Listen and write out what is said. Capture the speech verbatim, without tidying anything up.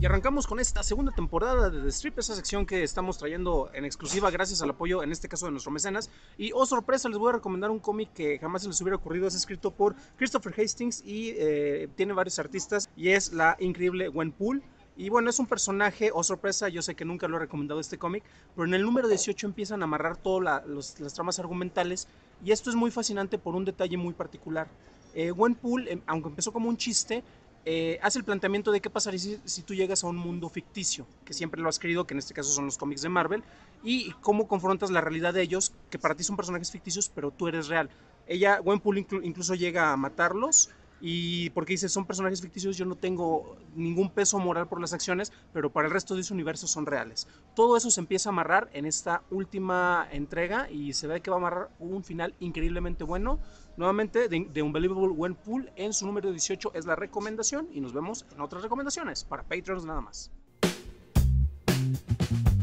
Y arrancamos con esta segunda temporada de The Strip, esa sección que estamos trayendo en exclusiva gracias al apoyo, en este caso de nuestro mecenas. Y oh sorpresa, les voy a recomendar un cómic que jamás se les hubiera ocurrido. Es escrito por Christopher Hastings y eh, tiene varios artistas y es la increíble Gwenpool. Y bueno, es un personaje, oh sorpresa, yo sé que nunca lo he recomendado este cómic, pero en el número dieciocho empiezan a amarrar todas la, las tramas argumentales y esto es muy fascinante por un detalle muy particular. Eh, Gwenpool, eh, aunque empezó como un chiste, eh, hace el planteamiento de qué pasaría si, si tú llegas a un mundo ficticio, que siempre lo has querido, que en este caso son los cómics de Marvel, y cómo confrontas la realidad de ellos, que para ti son personajes ficticios, pero tú eres real. Ella, Gwenpool, inclu incluso llega a matarlos, y porque dice, son personajes ficticios, yo no tengo ningún peso moral por las acciones, pero para el resto de ese universo son reales. Todo eso se empieza a amarrar en esta última entrega y se ve que va a amarrar un final increíblemente bueno. Nuevamente, de, de Unbelievable Gwenpool en su número dieciocho es la recomendación y nos vemos en otras recomendaciones para Patreons nada más.